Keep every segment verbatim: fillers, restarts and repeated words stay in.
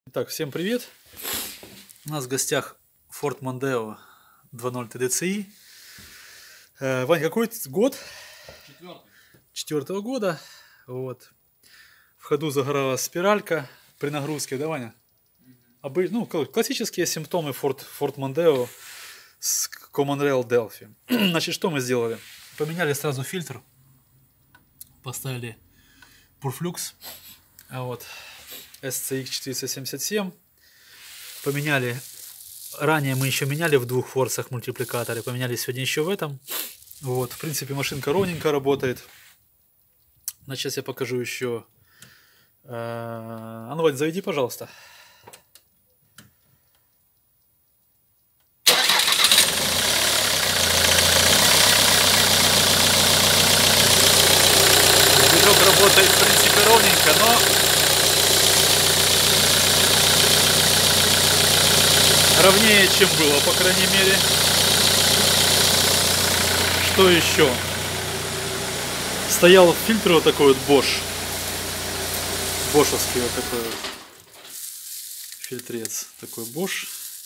Итак, всем привет! У нас в гостях Ford Mondeo два ноль тэ дэ цэ и. Э, Вань, какой год? Четвертый. Четвертого года. Вот. В ходу загоралась спиралька при нагрузке, да, Ваня? Обы- ну, кл- классические симптомы Ford, Ford Mondeo с Common Rail Delphi. Значит, что мы сделали? Поменяли сразу фильтр. Поставили Purflux. А вот эс цэ икс четыреста семьдесят семь. Поменяли. Ранее мы еще меняли в двух форсах мультипликаторы. Поменяли сегодня еще в этом. Вот, в принципе, машинка ровненько работает. Значит, сейчас я покажу еще. А ну, Вань, заведи, пожалуйста. Движок работает, в принципе, ровненько, но ровнее, чем было, по крайней мере. Что еще? Стоял фильтр вот такой вот Bosch. Бошевский вот такой вот фильтрец. Такой Bosch.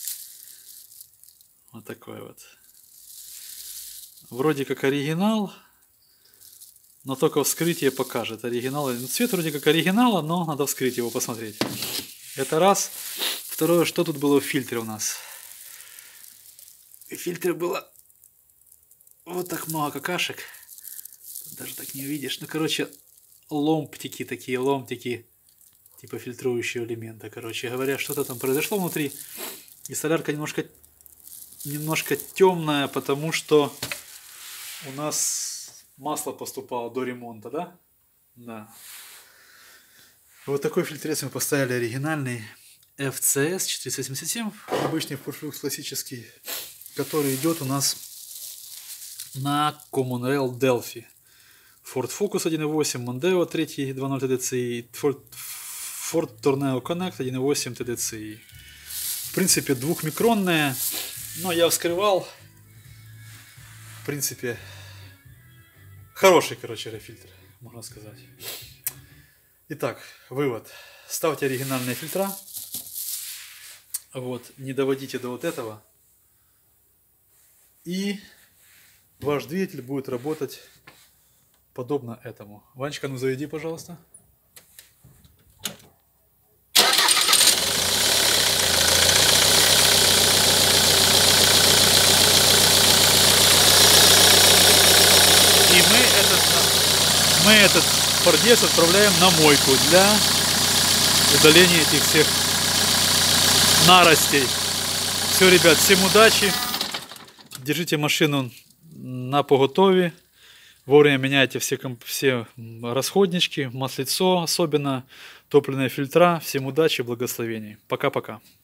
Вот такой вот. Вроде как оригинал, но только вскрытие покажет. Оригинал. Цвет вроде как оригинала, но надо вскрыть его, посмотреть. Это раз. Второе, что тут было в фильтре у нас? В фильтре было вот так много какашек. Даже так не увидишь. Ну, короче, ломтики такие, ломтики. Типа фильтрующего элемента. Короче говоря, что-то там произошло внутри. И солярка немножко, немножко темная, потому что у нас масло поступало до ремонта, да? Да. Вот такой фильтрец мы поставили оригинальный. эф цэ эс четыреста семьдесят семь. Обычный Purflux классический. Который идет у нас на Common Rail Delphi. Ford Focus один и восемь, Mondeo три два ноль тэ дэ цэ и, Ford, Ford Tourneo Connect один и восемь тэ дэ цэ и. В принципе, двухмикронная, но я вскрывал. В принципе, хороший, короче, фильтр, можно сказать. Итак, вывод. Ставьте оригинальные фильтра. Вот, не доводите до вот этого. И ваш двигатель будет работать подобно этому. Ванечка, ну заведи, пожалуйста. И мы этот, мы этот фордец отправляем на мойку для удаления этих всех наростей. Все, ребят, всем удачи. Держите машину на поготове. Вовремя меняйте все, все расходнички, маслицо, особенно топливные фильтра. Всем удачи и благословений. Пока-пока.